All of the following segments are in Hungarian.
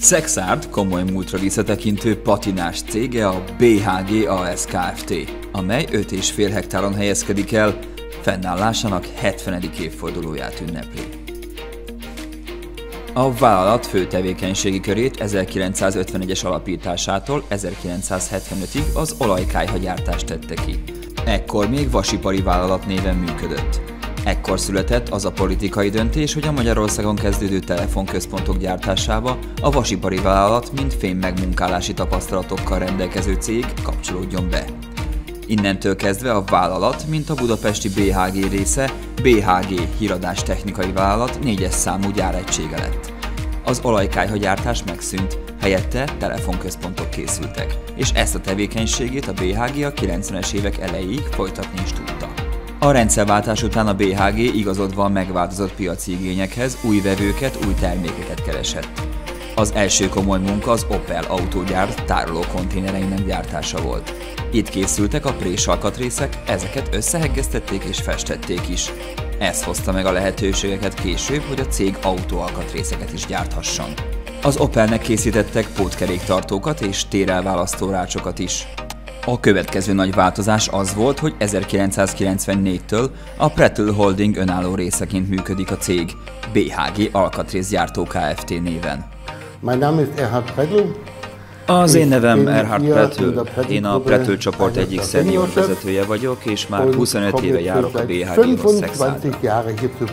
Szexárd komoly múltra visszatekintő patinás cége a BHG AS Kft., amely 5,5 hektáron helyezkedik el, fennállásának 70. évfordulóját ünnepli. A vállalat fő tevékenységi körét 1951-es alapításától 1975-ig az olajkályhagyártást tette ki. Ekkor még vasipari vállalat néven működött. Ekkor született az a politikai döntés, hogy a Magyarországon kezdődő telefonközpontok gyártásába a vasipari vállalat, mint fémmegmunkálási tapasztalatokkal rendelkező cég kapcsolódjon be. Innentől kezdve a vállalat, mint a budapesti BHG része, BHG Híradás Technikai Vállalat 4-es számú gyáregysége lett. Az olajkályhagyártás megszűnt, helyette telefonközpontok készültek, és ezt a tevékenységét a BHG a 90-es évek elejéig folytatni is tudta. A rendszerváltás után a BHG igazodva a megváltozott piaci igényekhez új vevőket, új termékeket keresett. Az első komoly munka az Opel autógyár tárolókonténereinek gyártása volt. Itt készültek a présalkatrészek, ezeket összeheggeztették és festették is. Ez hozta meg a lehetőségeket később, hogy a cég autóalkatrészeket is gyárthasson. Az Opelnek készítettek pótkeréktartókat és térelválasztó rácsokat is. A következő nagy változás az volt, hogy 1994-től a Prettl Holding önálló részeként működik a cég, BHG Alkatrészgyártó Kft. Néven. Az én nevem Erhard Prettl, én a Prettl csoport egyik szenior vezetője vagyok, és már 25 éve járok a BHG-hoz Szexárdra.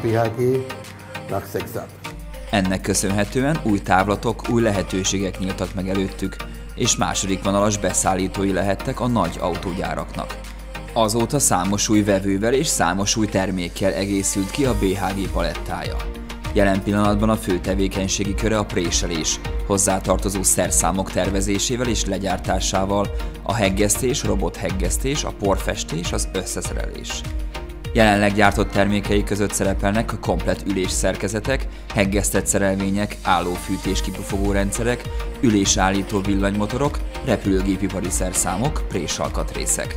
Ennek köszönhetően új távlatok, új lehetőségek nyíltak meg előttük, és második vonalas beszállítói lehettek a nagy autógyáraknak. Azóta számos új vevővel és számos új termékkel egészült ki a BHG palettája. Jelen pillanatban a fő tevékenységi köre a préselés, hozzátartozó szerszámok tervezésével és legyártásával, a heggesztés, robotheggesztés, a porfestés, az összeszerelés. Jelenleg gyártott termékei között szerepelnek a komplett ülésszerkezetek, heggesztett szerelvények, állófűtés kipufogó rendszerek, ülésállító villanymotorok, repülőgépipari szerszámok, présalkatrészek.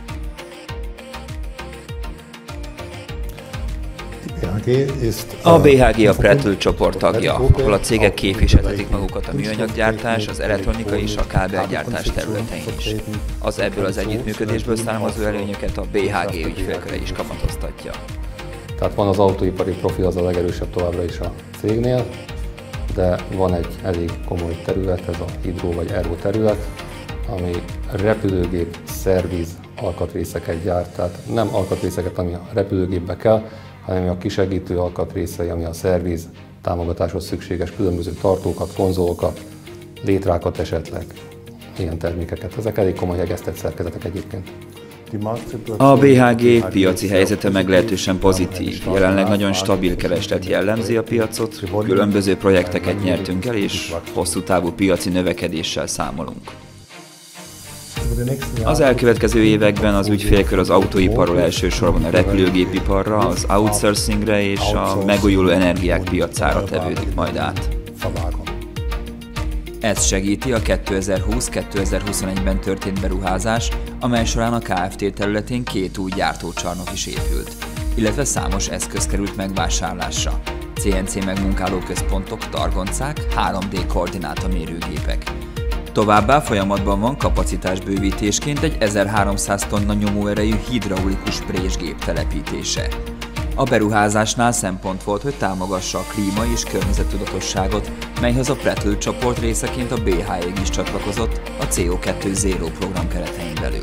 A BHG a Prettl csoport tagja, ahol a cégek képviseltetik magukat a műanyaggyártás, az elektronika és a kábelgyártás területein is. Az ebből az együttműködésből származó előnyöket a BHG ügyfélköre is kamatoztatja. Tehát van az autóipari profil, az a legerősebb továbbra is a cégnél, de van egy elég komoly terület, ez a hidró vagy aero terület, ami repülőgép szerviz alkatrészeket gyárt, tehát nem alkatrészeket, ami a repülőgépbe kell, hanem a kisegítő alkatrészei, ami a szerviz támogatáshoz szükséges különböző tartókat, konzolokat, létrákat esetleg, ilyen termékeket. Ezek elég komoly hegesztett szerkezetek egyébként. A BHG piaci helyzete meglehetősen pozitív, jelenleg nagyon stabil kereslet jellemzi a piacot, különböző projekteket nyertünk el és hosszú távú piaci növekedéssel számolunk. Az elkövetkező években az ügyfélkör az autóiparról elsősorban a repülőgépiparra, az outsourcingre és a megújuló energiák piacára tevődik majd át. Ez segíti a 2020-2021-ben történt beruházás, amely során a Kft. Területén 2 új gyártócsarnok is épült, illetve számos eszköz került megvásárlásra. CNC megmunkáló központok, targoncák, 3D koordinátamérőgépek. Továbbá folyamatban van kapacitásbővítésként egy 1300 tonna nyomóerejű hidraulikus présgép telepítése. A beruházásnál szempont volt, hogy támogassa a klíma- és környezettudatosságot, melyhez a Prettl csoport részeként a BHG is csatlakozott a CO2 Zero program keretein belül.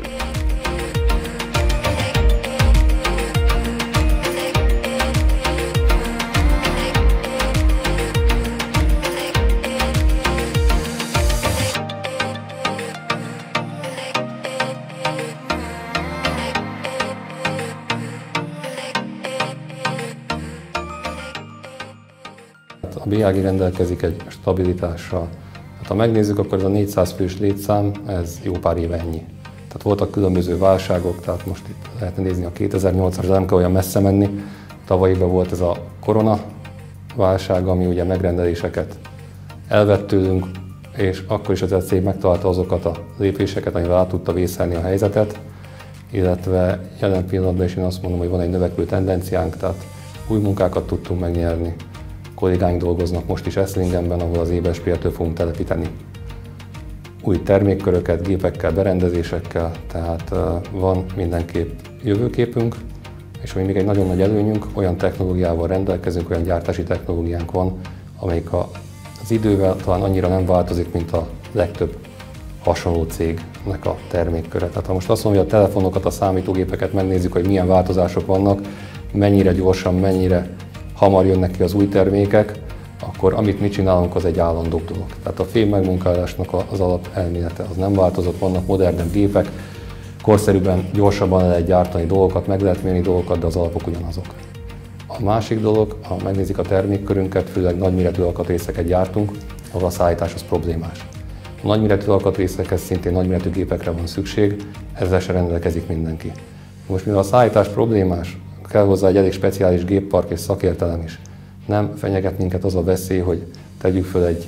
A BHG rendelkezik egy stabilitással. Hát, ha megnézzük, akkor ez a 400 fős létszám, ez jó pár éve ennyi. Tehát voltak különböző válságok, tehát most itt lehetne nézni a 2008-as, nem kell olyan messze menni. Tavalyiban volt ez a korona válság, ami ugye megrendeléseket elvett tőlünk, és akkor is az a cég megtalálta azokat a lépéseket, amivel át tudta vészelni a helyzetet, illetve jelen pillanatban is én azt mondom, hogy van egy növekvő tendenciánk, tehát új munkákat tudtunk megnyerni. kollégáink dolgoznak most is Eszlingenben, ahol az EBSPR-től fogunk telepíteni új termékköröket, gépekkel, berendezésekkel, tehát van mindenképp jövőképünk, és ami még egy nagyon nagy előnyünk, olyan technológiával rendelkezünk, olyan gyártási technológiánk van, amelyik az idővel talán annyira nem változik, mint a legtöbb hasonló cégnek a termékköre. Tehát ha most azt mondom, hogy a telefonokat, a számítógépeket megnézzük, hogy milyen változások vannak, mennyire gyorsan, mennyire hamar jönnek ki az új termékek, akkor amit mi csinálunk, az egy állandó dolog. Tehát a fém megmunkálásnak az alapelmélete az nem változott, vannak modernebb gépek, korszerűbben, gyorsabban el lehet gyártani dolgokat, meg lehet mérni dolgokat, de az alapok ugyanazok. A másik dolog, ha megnézik a termékkörünket, főleg nagyméretű alkatrészeket gyártunk, ahol a szállítás az problémás. A nagyméretű alkatrészekhez szintén nagyméretű gépekre van szükség, ezzel se rendelkezik mindenki. Most mivel a szállítás problémás, kell hozzá egy elég speciális géppark és szakértelem is. Nem fenyeget minket az a veszély, hogy tegyük föl egy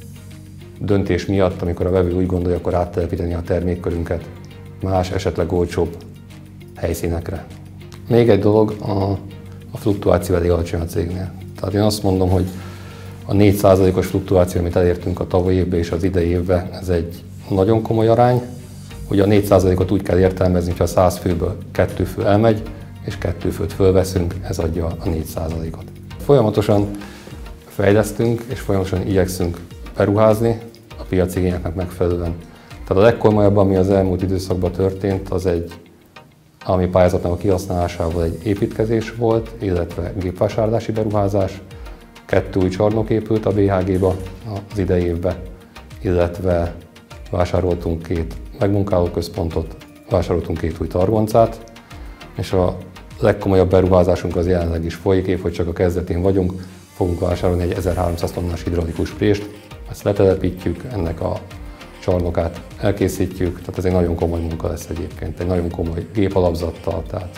döntés miatt, amikor a vevő úgy gondolja, akkor áttelepíteni a termékkörünket más, esetleg olcsóbb helyszínekre. Még egy dolog, a fluktuáció elég alacsony a cégnél. Tehát én azt mondom, hogy a 4%-os fluktuáció, amit elértünk a tavalyi évben és az idei évben, ez egy nagyon komoly arány. Ugye a 4%-ot úgy kell értelmezni, hogy a 100 főből 2 fő elmegy, és 2 főt fölveszünk, ez adja a 4%-ot. Folyamatosan fejlesztünk, és folyamatosan igyekszünk beruházni a piaci igényeknek megfelelően. Tehát a legkomolyabb, ami az elmúlt időszakban történt, az egy állami pályázatnak a kihasználásával egy építkezés volt, illetve gépvásárlási beruházás. 2 új csarnok épült a BHG-ba az idei évben, illetve vásároltunk 2 megmunkálóközpontot, vásároltunk 2 új targoncát, és a legkomolyabb beruházásunk az jelenleg is folyik, épp hogy csak a kezdetén vagyunk, fogunk vásárolni egy 1300 tonnás hidraulikus prést, ezt letelepítjük, ennek a csarnokát elkészítjük, tehát ez egy nagyon komoly munka lesz egyébként, egy nagyon komoly gépalapzattal, tehát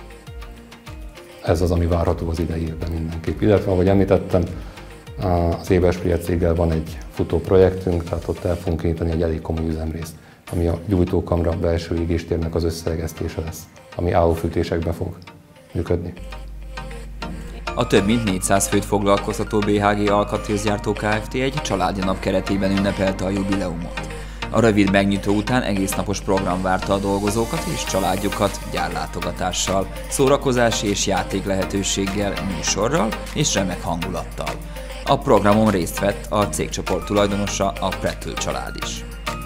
ez az, ami várható az idei évben mindenképp. Illetve, ahogy említettem, az EBSPR céggel van egy futó projektünk, tehát ott el fogunk indítani egy elég komoly üzemrészt, ami a gyújtókamra belső égéstérnek az összeegesztése lesz, ami állófűtésekbe fog működni. A több mint 400 főt foglalkoztató BHG Alkatrészgyártó Kft. Egy családi nap keretében ünnepelte a jubileumot. A rövid megnyitó után egésznapos program várta a dolgozókat és családjukat gyárlátogatással, szórakozási és játék lehetőséggel, műsorral és remek hangulattal. A programon részt vett a cégcsoport tulajdonosa, a Prettl család is.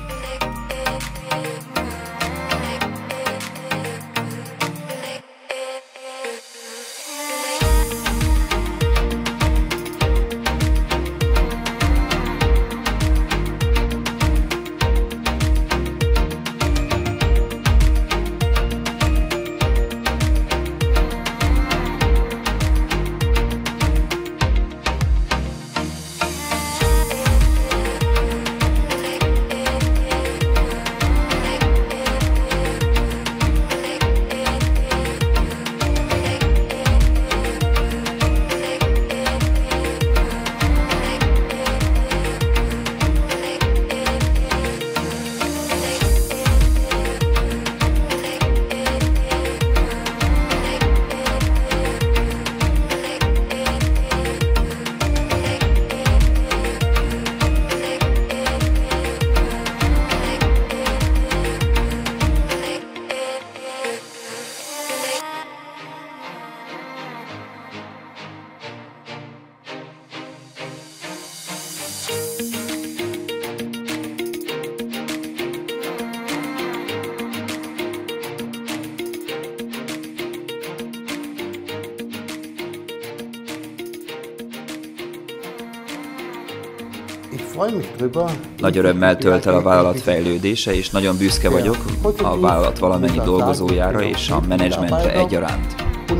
Nagy örömmel tölt el a vállalat fejlődése, és nagyon büszke vagyok a vállalat valamennyi dolgozójára és a menedzsmentre egyaránt.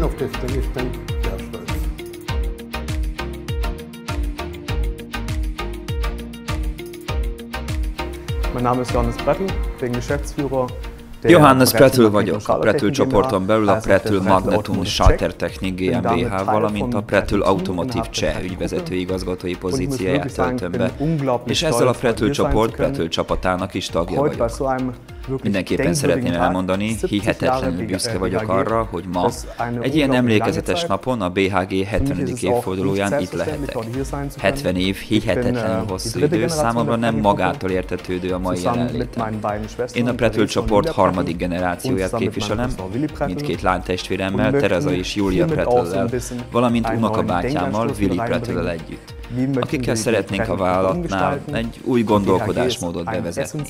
Mein Name ist Johannes Prettl, bin Geschäftsführer. Johannes Prettl vagyok, a Prettl csoporton belül a Prettl Magnetum Schaltertechnik GmbH, valamint a Prettl Automotive Cseh ügyvezető igazgatói pozícióját töltöm be, és ezzel a Prettl csoport Prettl csapatának is tagja vagyok. Mindenképpen szeretném elmondani, hihetetlenül büszke vagyok arra, hogy ma, egy ilyen emlékezetes napon, a BHG 70. évfordulóján itt lehetek. 70 év hihetetlenül hosszú idő, számomra nem magától értetődő a mai jelenlétem. Én a Prettl csoport harmadik generációját képviselem, mindkét lánytestvéremmel, Tereza és Julia Prettl-lel, valamint unokabátyámmal, Willy Prettl-lel együtt, akikkel szeretnénk a vállalatnál egy új gondolkodásmódot bevezetni.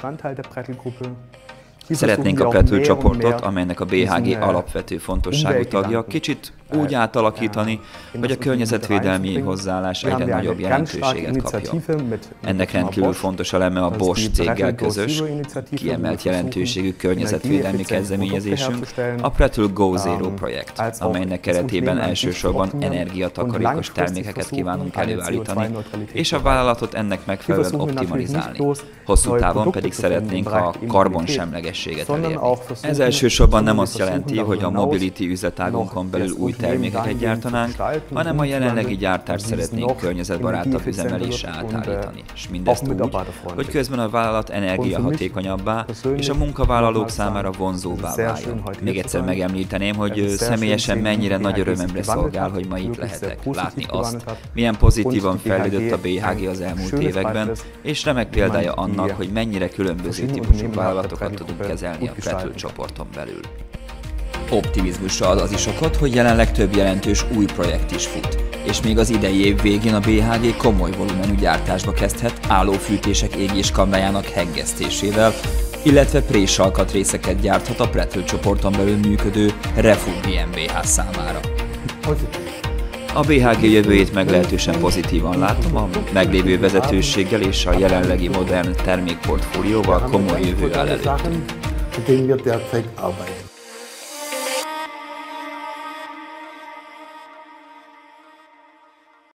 Szeretnénk a Prettl csoportot, amelynek a BHG alapvető fontosságú tagja, kicsit úgy átalakítani, hogy a környezetvédelmi hozzáállás egyre nagyobb jelentőséget kapjon. Ennek rendkívül fontos eleme a Bosch céggel közös, kiemelt jelentőségű környezetvédelmi kezdeményezésünk, a Prettl Go Zero projekt, amelynek keretében elsősorban energiatakarékos termékeket kívánunk előállítani, és a vállalatot ennek megfelelően optimalizálni. Hosszú távon pedig szeretnénk a karbonsemlegességet elérni. Ez elsősorban nem azt jelenti, hogy a mobility üzletágunkon belül új termékeket gyártanánk, hanem a jelenlegi gyártást szeretnénk környezetbarátabb üzemelésre átállítani. És mindezt úgy, hogy közben a vállalat energiahatékonyabbá és a munkavállalók számára vonzóbbá váljon. Még egyszer megemlíteném, hogy személyesen mennyire nagy örömömre szolgál, hogy ma itt lehetek. Látni azt, milyen pozitívan fejlődött a BHG az elmúlt években, és remek példája annak, hogy mennyire különböző típusú vállalatokat tudunk kezelni a Prettl csoporton belül. Optimizmusra ad az is okot, hogy jelenleg több jelentős új projekt is fut, és még az idei év végén a BHG komoly volumenű gyártásba kezdhet állófűtések égéskamrájának heggesztésével, illetve présalkatrészeket gyárthat a Prettl csoporton belül működő Refu GmbH számára. A BHG jövőjét meglehetősen pozitívan látom, a meglévő vezetőséggel és a jelenlegi modern termékportfólióval komoly jövő áll előttünk.